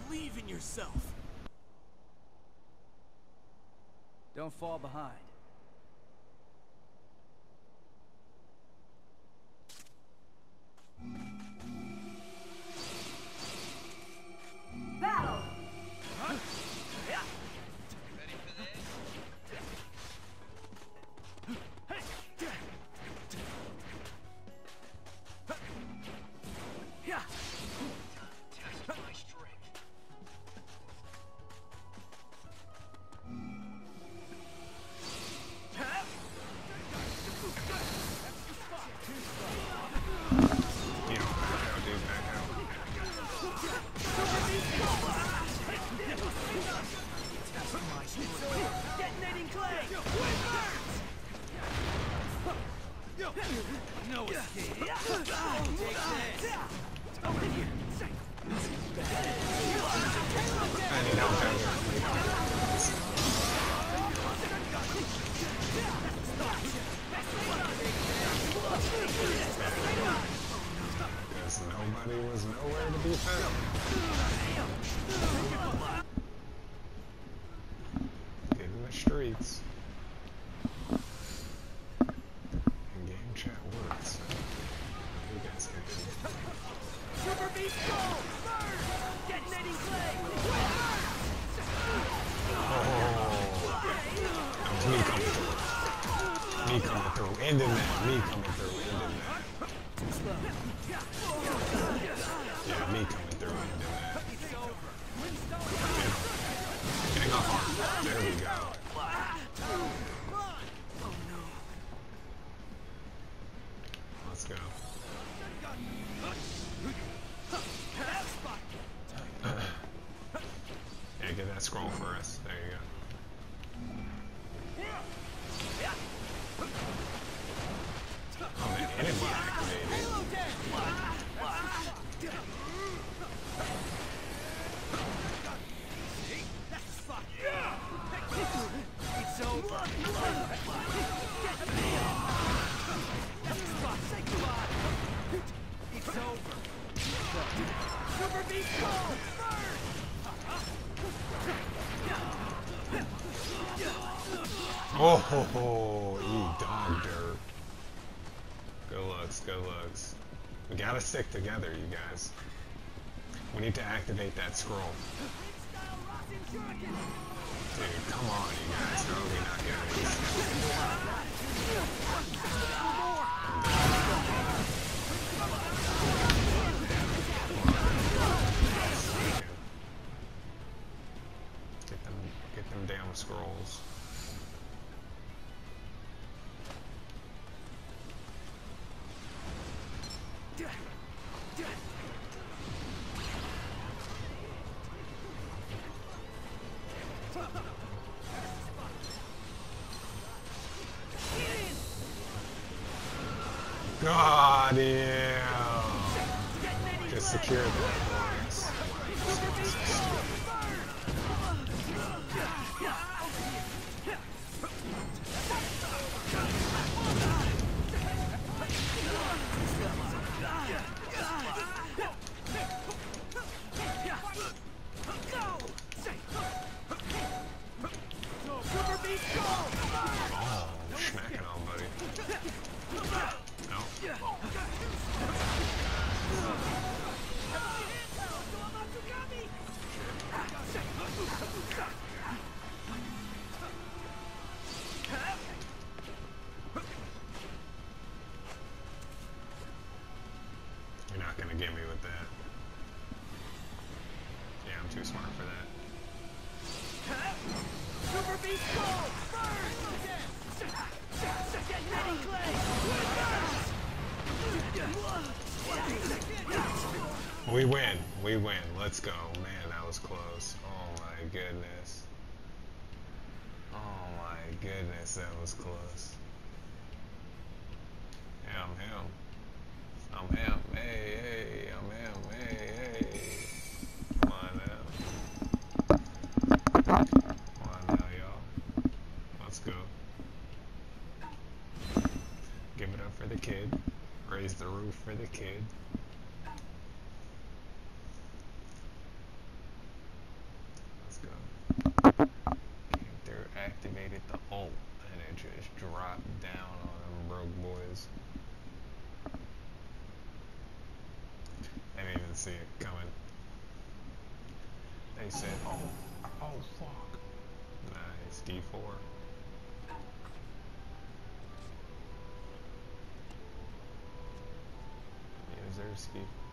Believe in yourself. Don't fall behind. Battle! Huh? Yeah. Ready for this? Yeah. Test my strength. You know, back out, dude, back out. Detonating clay! No escape. Take this. Over here. I need help down here. Because nobody was nowhere to be found. Get in the streets. And game chat works. You guys can do it. Super beast goal! Burn! Detonating clay! That was me coming through. Me coming through. Ending that. Me coming through. Ending that. Yeah, me coming through. Ending that. Getting off arm. There we go. Let's go. Yeah, get that scroll for us. There you go. Oh, the enemy activated. It's over. Say goodbye. It's over. Super beast goal! Burn! Oh ho ho! You dog dirt. Good looks, good looks. We gotta stick together, you guys. We need to activate that scroll. Dude, come on, you guys. How are we not getting this? Get them damn scrolls. God damn! Just secure that boys. Oh, smacking on, buddy. No. You're not gonna get me with that. Yeah, I'm too smart for that. Super beast goal! Burn! Detonating clay! We win. We win. Let's go. Man, that was close. Oh my goodness. Oh my goodness, that was close. Yeah, I'm him. I'm him. Hey, hey, I'm him. Hey, hey. Come on now. Come on now, y'all. Let's go. Give it up for the kid. Raise the roof for the kid. see it coming. They said, oh fuck. Nice, D4. Yazerski.